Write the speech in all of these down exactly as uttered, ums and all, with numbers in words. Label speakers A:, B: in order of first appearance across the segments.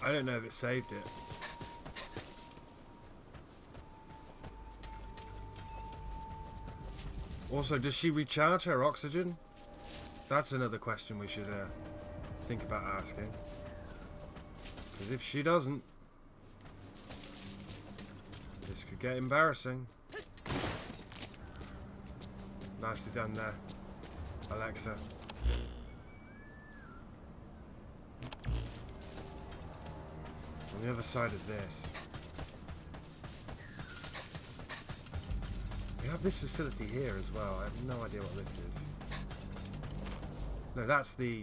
A: I don't know if it saved it. Also, does she recharge her oxygen? That's another question we should uh, think about asking. Because if she doesn't, this could get embarrassing. Nicely done there, Alexa. On the other side of this, we have this facility here as well. I have no idea what this is. No, that's the...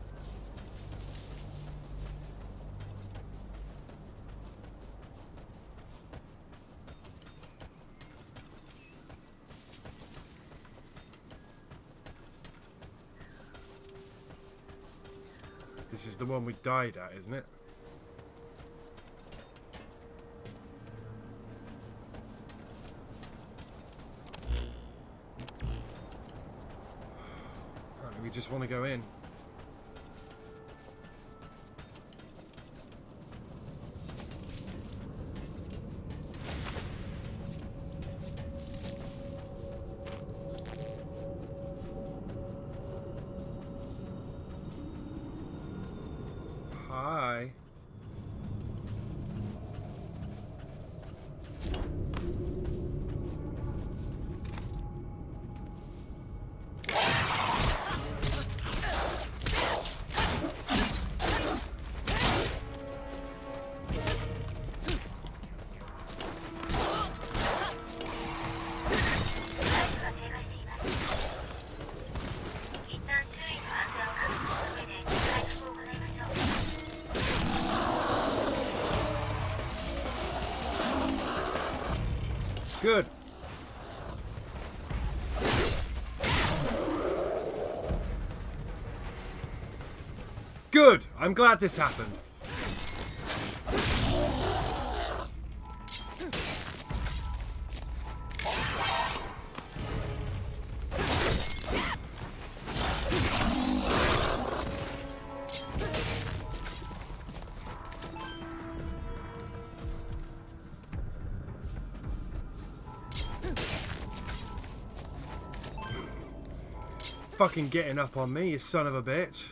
A: This is the one we died at, isn't it? Apparently we just want to go in. Hi. Good. Good. I'm glad this happened. Fucking getting up on me, you son of a bitch.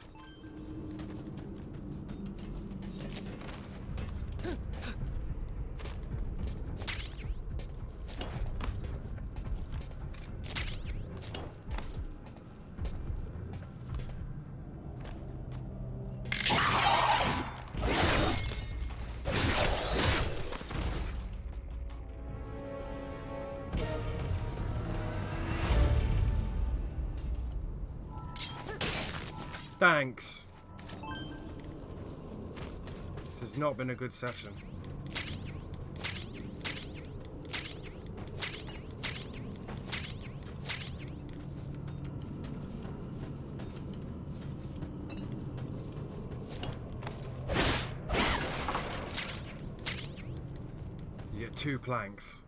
A: Thanks. This has not been a good session. You get two planks.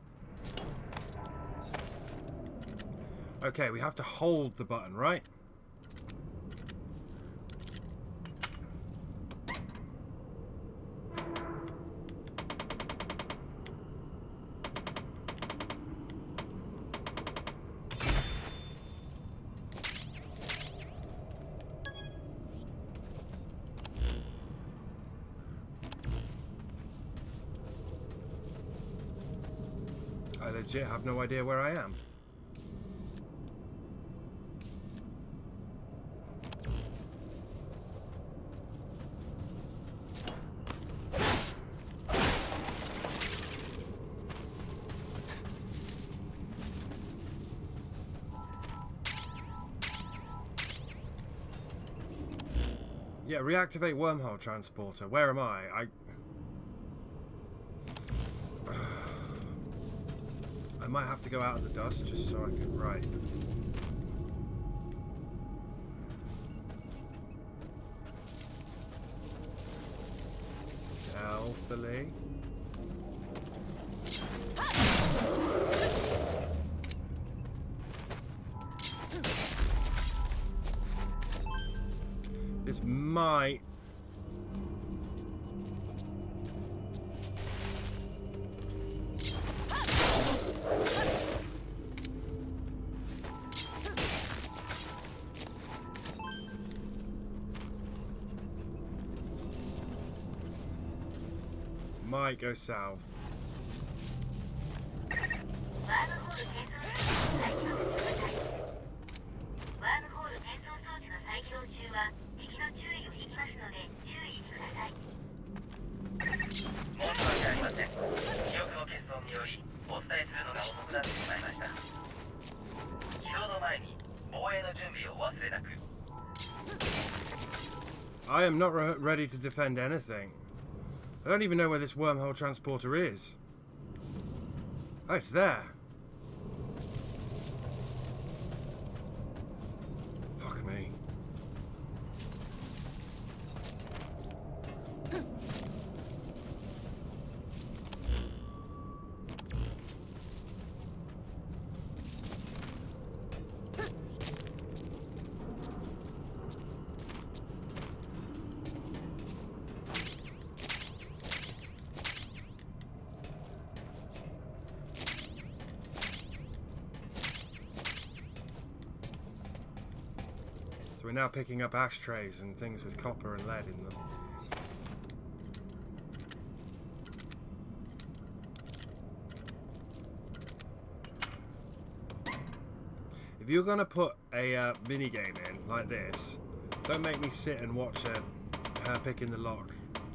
A: Okay, we have to hold the button, right? I legit have no idea where I am. Yeah, reactivate wormhole transporter. Where am I? I... I might have to go out of the dust just so I can write. Stealthily. This might might go south. I am not re ready to defend anything. I don't even know where this wormhole transporter is. Oh, it's there. Fuck me. So we're now picking up ashtrays and things with copper and lead in them. If you're gonna put a uh, minigame in like this, don't make me sit and watch her, her picking the lock.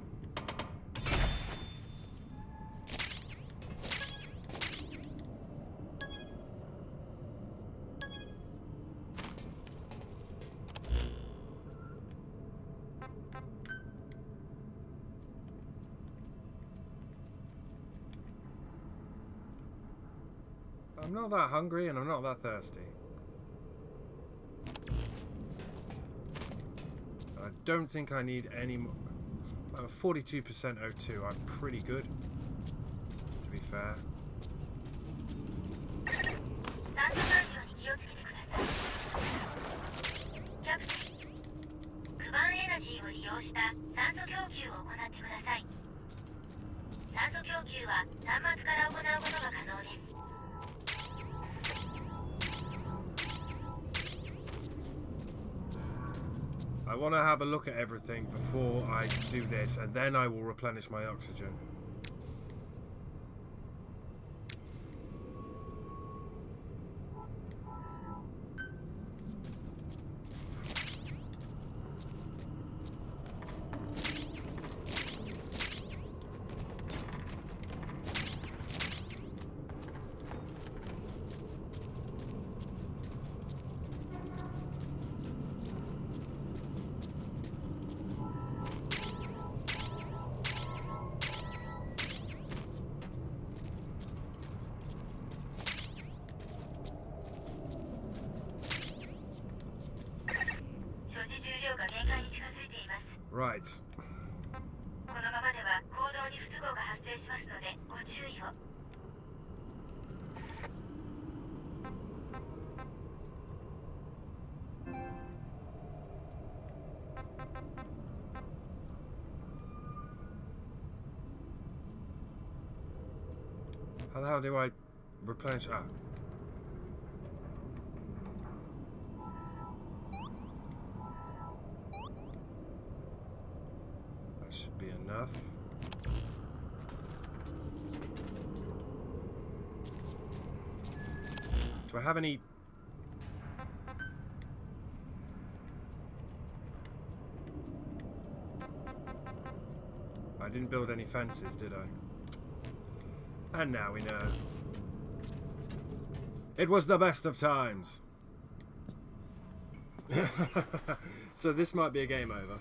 A: I'm not that hungry and I'm not that thirsty. I don't think I need any more. I'm forty-two percent O two. I'm pretty good, to be fair. I want to have a look at everything before I do this, and then I will replenish my oxygen. Right. How the hell do I replenish? Ah. That should be enough. Do I have any? I didn't build any fences, did I? And now we know. It was the best of times. So this might be a game over.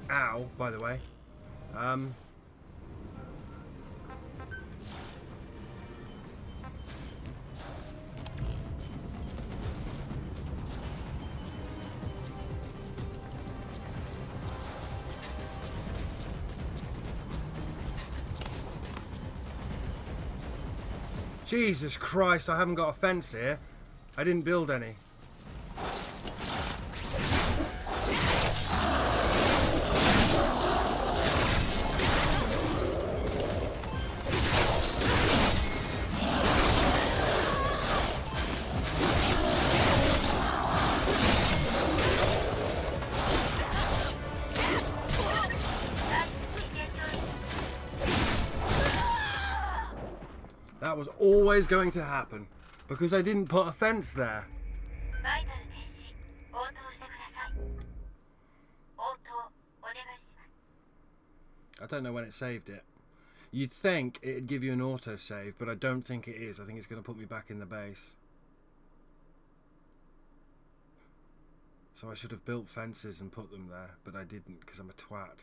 A: Ow, by the way. Um... Jesus Christ, I haven't got a fence here. I didn't build any. That was always going to happen because I didn't put a fence there. I don't know when it saved it. You'd think it'd give you an autosave, but I don't think it is. I think it's going to put me back in the base. So I should have built fences and put them there, but I didn't because I'm a twat.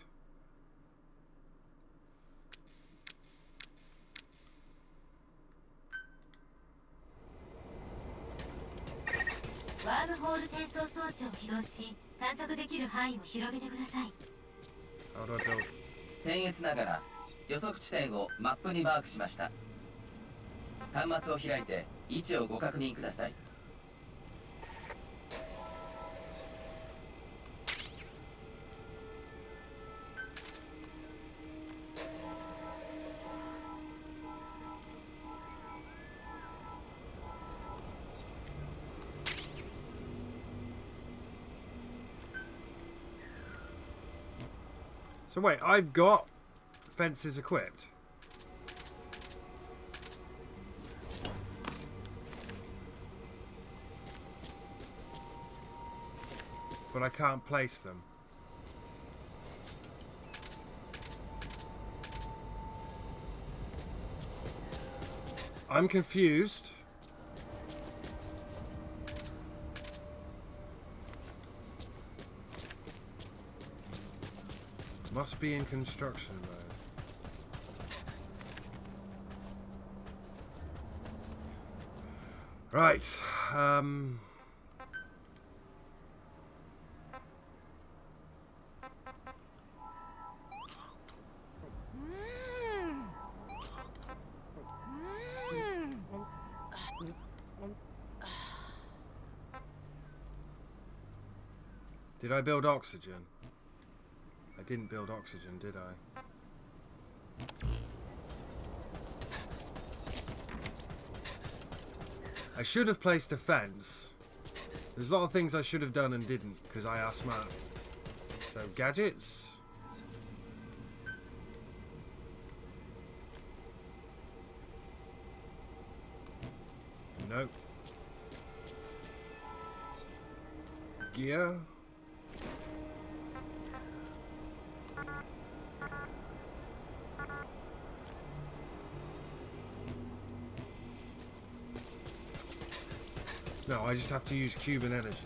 A: How do I build?
B: 僭越ながら予測地点をマップにマークしました。端末を開いて位置をご確認ください。
A: So wait, I've got fences equipped. But I can't place them. I'm confused. Must be in construction mode. Right. Um... Did I build oxygen? I didn't build oxygen, did I? I should have placed a fence. There's a lot of things I should have done and didn't because I asked smart. So, gadgets. Nope. Gear. No, I just have to use Cuban energy.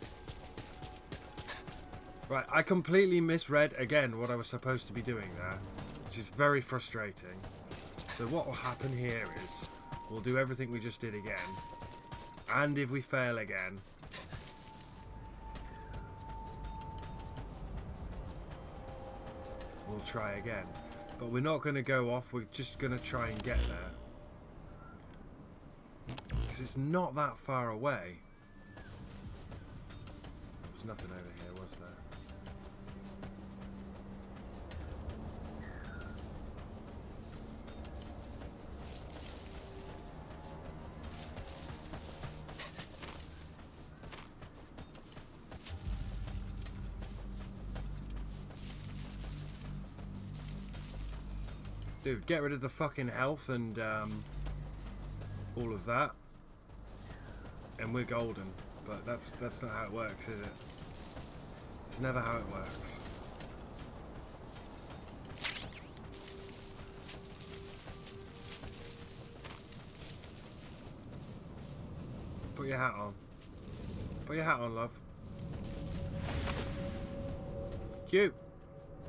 A: Right, I completely misread again what I was supposed to be doing there, which is very frustrating. So what will happen here is we'll do everything we just did again, and if we fail again, we'll try again. But we're not going to go off, we're just going to try and get there. Because it's not that far away. There's nothing over here, was there? Dude, get rid of the fucking health and um, all of that, and we're golden. But that's that's not how it works, is it? It's never how it works. Put your hat on. Put your hat on, love. Cute.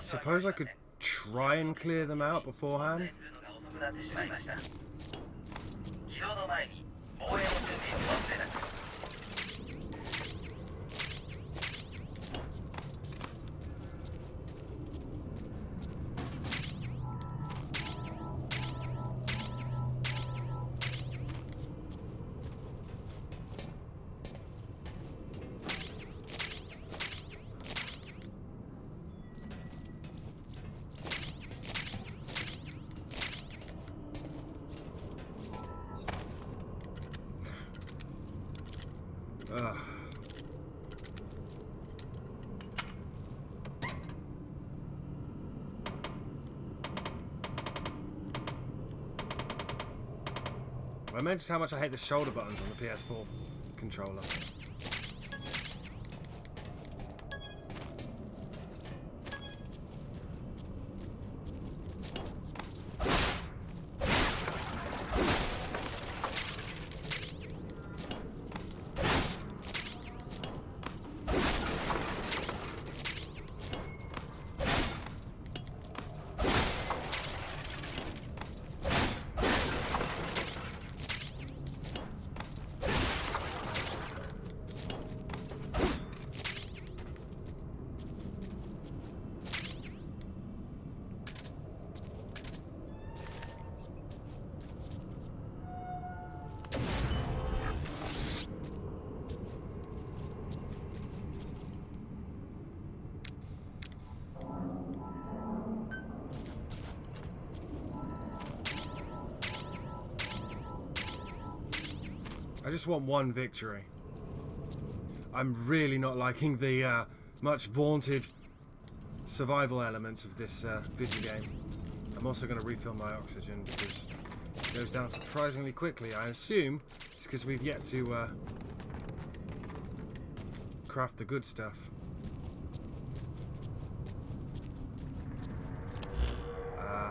A: Suppose I could try and clear them out beforehand. Ugh. I mentioned how much I hate the shoulder buttons on the P S four controller. I just want one victory. I'm really not liking the uh, much vaunted survival elements of this uh, video game. I'm also going to refill my oxygen because it goes down surprisingly quickly. I assume it's because we've yet to uh, craft the good stuff. Uh,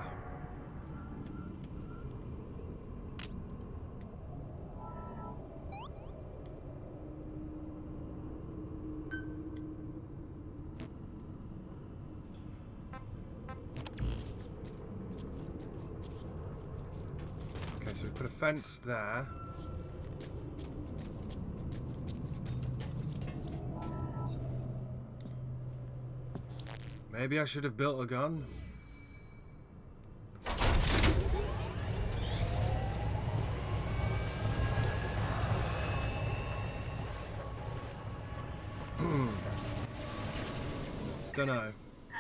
A: So we put a fence there. Maybe I should have built a gun. Don't know.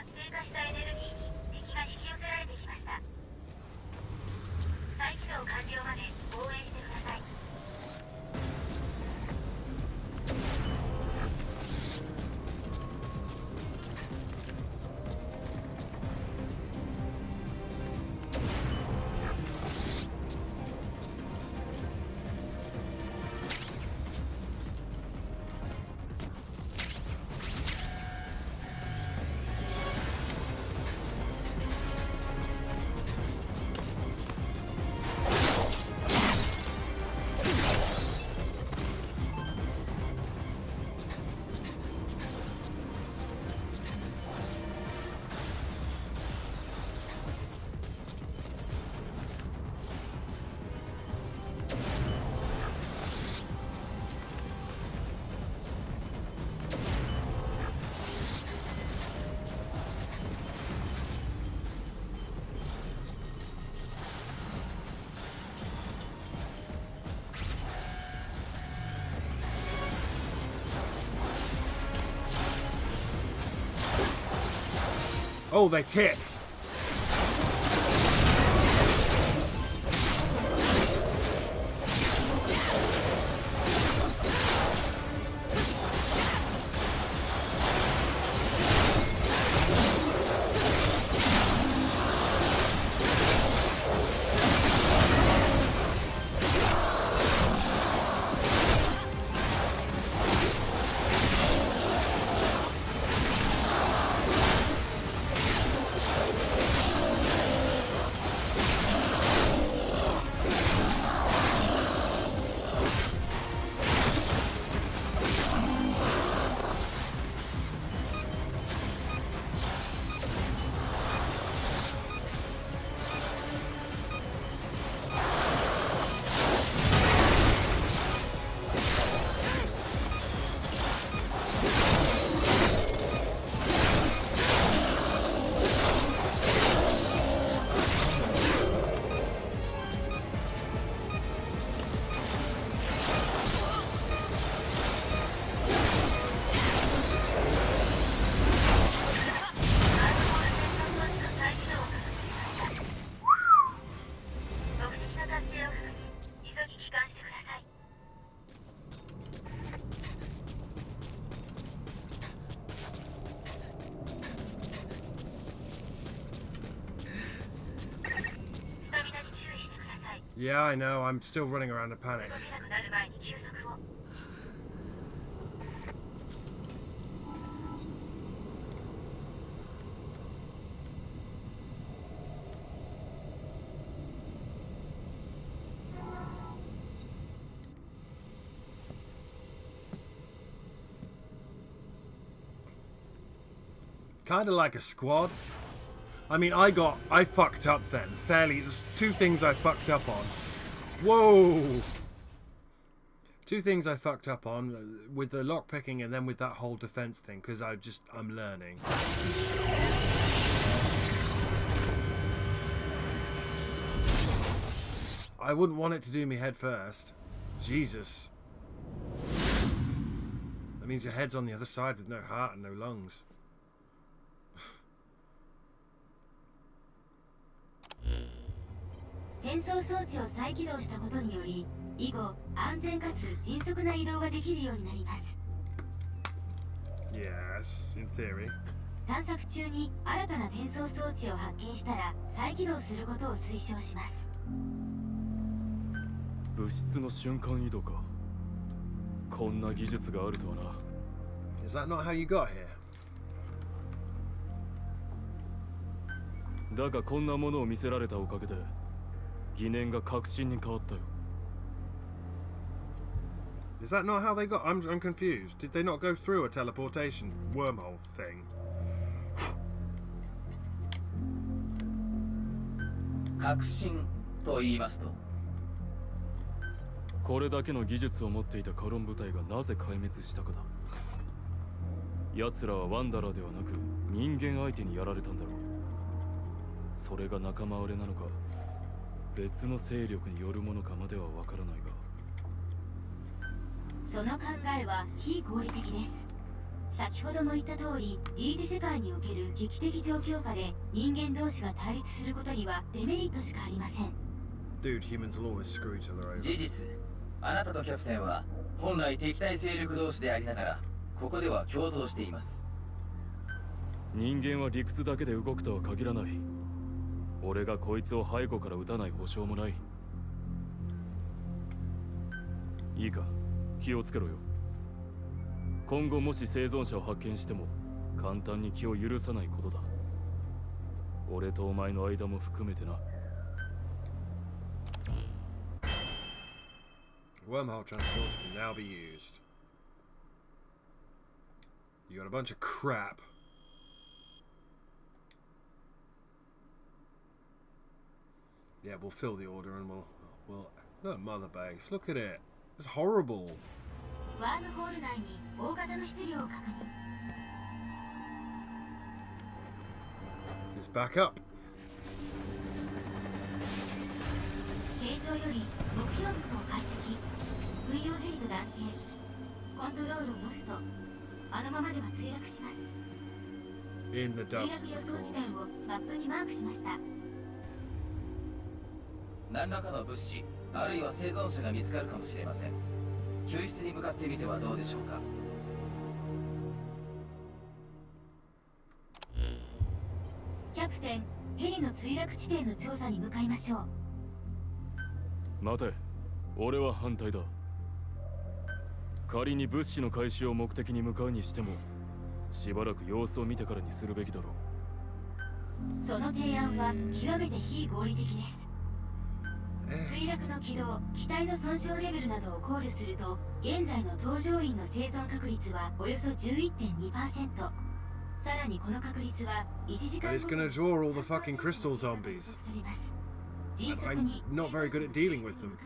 A: Oh, they tip. Yeah, I know. I'm still running around in panic. Kind of like a squad. I mean, I got... I fucked up then. Fairly... There's two things I fucked up on. Whoa! Two things I fucked up on. With the lockpicking and then with that whole defense thing. Because I just... I'm learning. I wouldn't want it to do me head first. Jesus. That means your head's on the other side with no heart and no lungs. Yes, in theory.
C: 探索中に新たな転送装置を発見したら再起動することを推奨します。
D: 物質の瞬間移動か。こんな技術があるとはな。
A: Is that not how you got here?
D: だがこんなものを見せられたおかげで疑念が確信に変わったよ。
A: Is that not how they got? I'm I'm confused. Did they not go through a teleportation wormhole thing?
B: 確信と言いますと、
D: これだけの技術を持っていたカロン部隊がなぜ壊滅したかだ。奴らはワンダラーではなく人間相手にやられたんだろう。それが仲間割れなのか別の勢力によるものかまではわからないが、
C: その考えは非合理的です。先ほども言った通り ディー ディ世界における危機的状況下で人間同士が対立することにはデメリットしかありません。
A: Dude, humans will always screw each other over.
B: 事実、あなたとキャプテンは本来敵対勢力同士でありながらここでは共闘しています。
D: 人間は理屈だけで動くとは限らない。俺がこいつを背後から撃たない保証もない。いいか、気をつけろよ。今後もし生存者を発見しても簡単に気を許さないことだ。俺とお前の間も含めてな。
A: Wormhole transport can now be used. You got a bunch of crap. Yeah, we'll fill the order and we'll we'll look, Mother Base. Look at it. It's horrible.
C: ワームホール内に大型の質量を確認。
A: Let's back up.
C: 形状より目標物を解析。運用ヘリと断定。コントロールをロスト。あのままでは墜落します。
A: In the
C: 墜
A: dust,
C: 落予
A: of
C: 想地点
A: course.
C: をマップにマークしました。
B: 何らかの物資、あるいは生存者が見つかるかもしれません。救出に向かってみてはどうでしょうか。
C: キャプテン、ヘリの墜落地点の調査に向かいましょう。
D: 待て、俺は反対だ。仮に物資の回収を目的に向かうにしてもしばらく様子を見てからにするべきだろ
C: う。その提案は極めて非合理的です。墜落の軌道、機体の損傷レベルなどを考慮すると現在の搭乗員の生存確率はおよそ じゅういってんにパーセント。 さらにこの確率はいちじかん
A: It's gonna draw all the fucking crystal zombies. I'm not very good at dealing with them.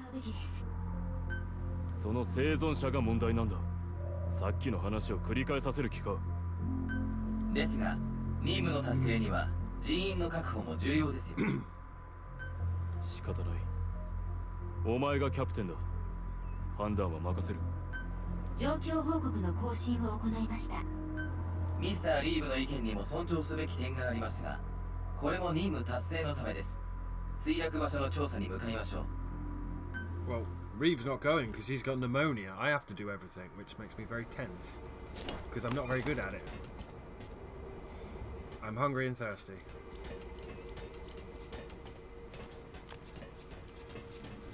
D: その生存者が問題なんだ。さっきの話を繰り返させる気か。
B: ですが任務の達成には人員の確保も重要ですよ。
D: 仕方ない。お前がキャプテンだ。判断は任せる。
C: 状況報告の更新を行いました。
B: ミスター・リーブの意見にも尊重すべき点がありますが、これも任務達成のためです。墜落場所の調査に向かいましょう。
A: Well, Reeve's not going because he's got pneumonia. I have to do everything, which makes me very tense. Because I'm not very good at it. I'm hungry and thirsty.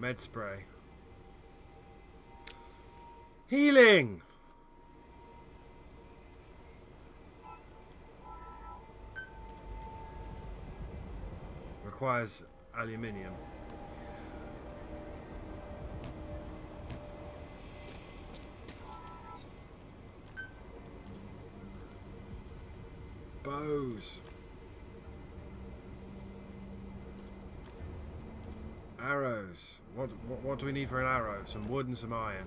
A: Med spray. Healing! Requires aluminium. Bows. Arrows. What, what what do we need for an arrow? Some wood and some iron.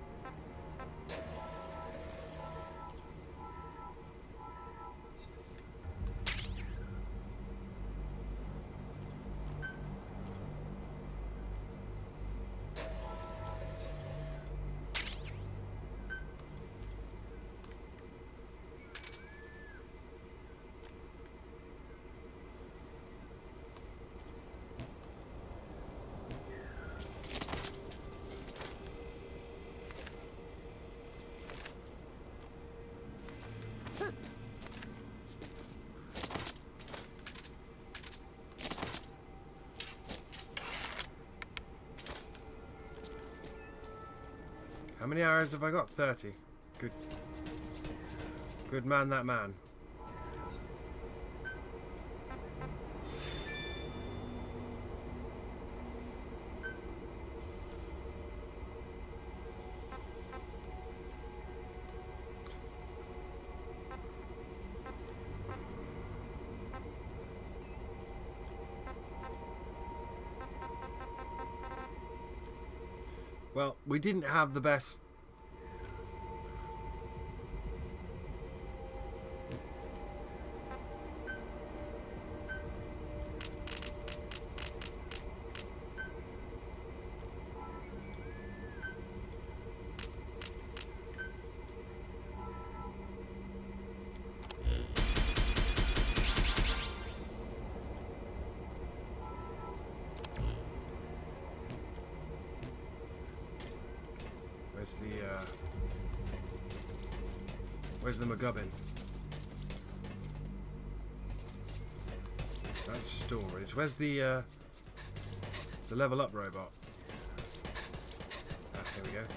A: How many arrows have I got? thirty. Good. Good man, that man. Well, we didn't have the best. Where's the, uh... Where's the McGubbin? That's storage. Where's the, uh... the level up robot? Ah, here we go.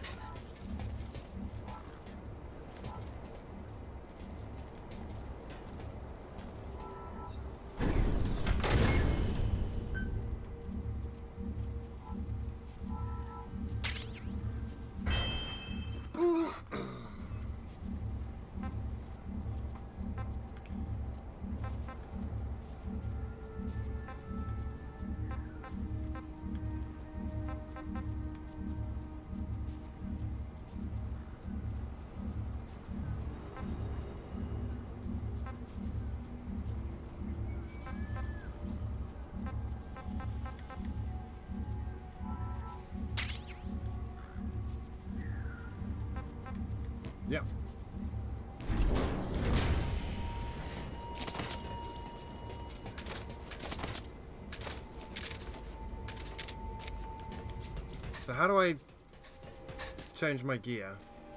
A: Yep. So how do I change my gear?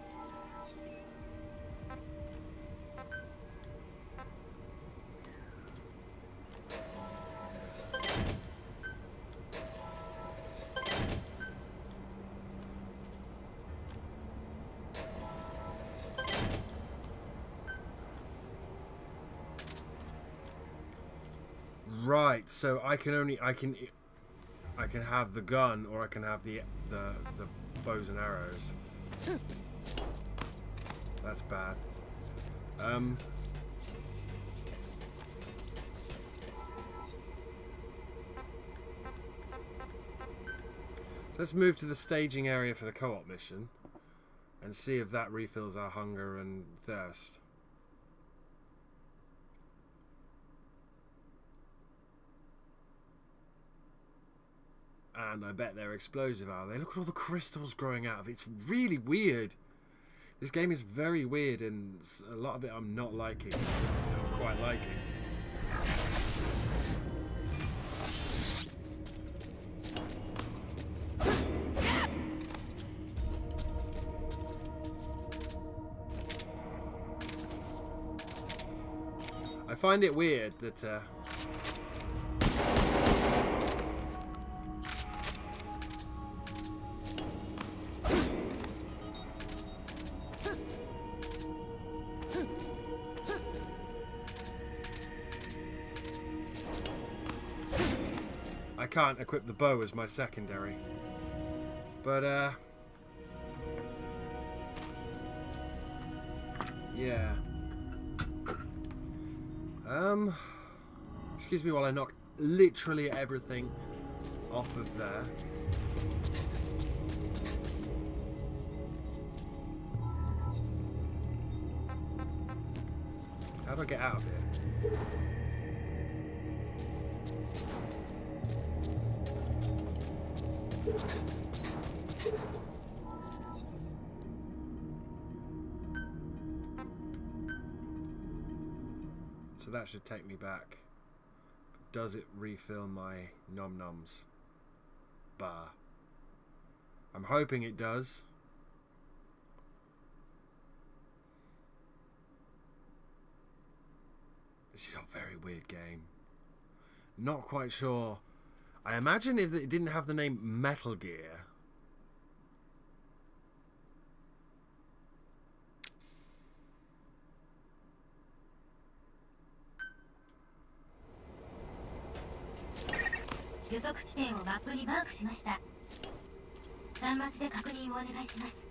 A: Right, so I can only I can I can have the gun, or I can have the the the bows and arrows. That's bad. Um. So let's move to the staging area for the co-op mission and see if that refills our hunger and thirst. And I bet they're explosive, are they? Look at all the crystals growing out of it. It's really weird. This game is very weird, and a lot of it I'm not liking. I'm quite liking. I find it weird that... Uh, can't equip the bow as my secondary. But, uh... yeah. Um... Excuse me while I knock literally everything off of there. How do I get out of here? So that should take me back. Does it refill my nom noms bar? I'm hoping it does. This is a very weird game. Not quite sure. I imagine if it didn't have the name Metal Gear.
C: 予測地点をマップにマークしました。端末で確認をお願いします。